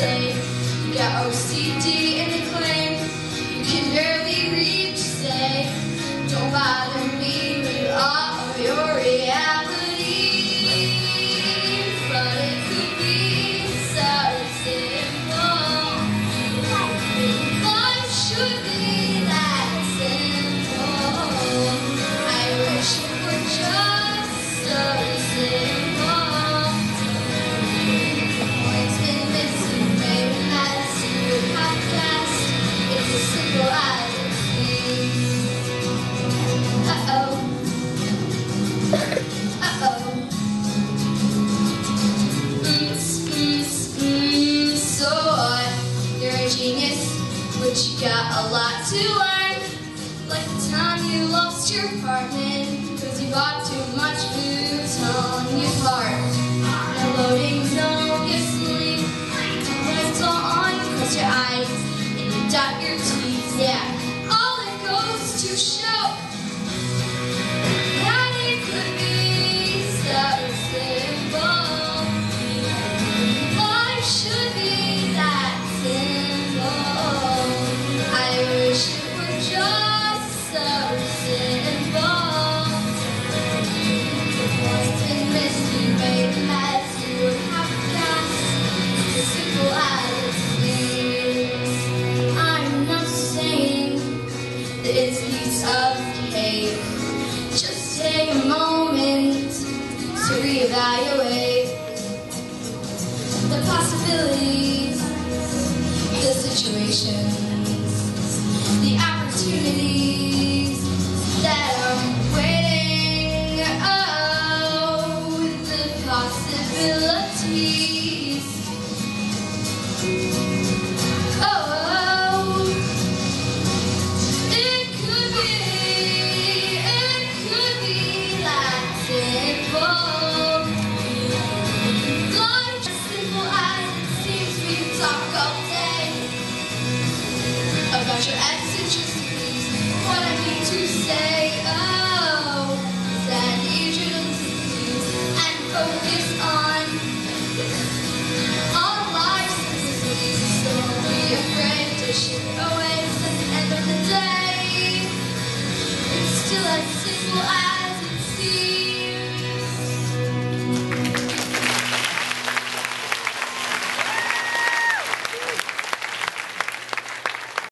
say you got OCD and a claim you can barely read to say, don't bother me with all of your reality. But it could be so simple. Life should be that simple. I wish it were just so simple. Points been missing, maybe that's your podcast. It's as simple as it seems. Uh-oh. Uh-oh. So what? You're a genius, but you got a lot to learn. Like the time you lost your apartment, cause you bought too much booze on your part. No loading zone, you sleep. Lights all on, you close your eyes, and you dot your T's. Yeah, all that goes to show that it could be so simple. Life should be that simple. I wish it were just so simple. The points been missing, baby, as you would have guessed. It's as simple as it seems. I'm not saying that it's a piece of cake. Just take a moment to reevaluate the possibilities, the situations, the opportunities that are waiting. Oh, the possibilities. Oh, it could be that simple. Life as simple as it seems. We can talk all day about your eccentricities. What I mean to say, oh, is that I need you to listen and focus on all life's simplicities. So don't be afraid to shift away, 'cause at the end of the day, it's still as simple as it seems.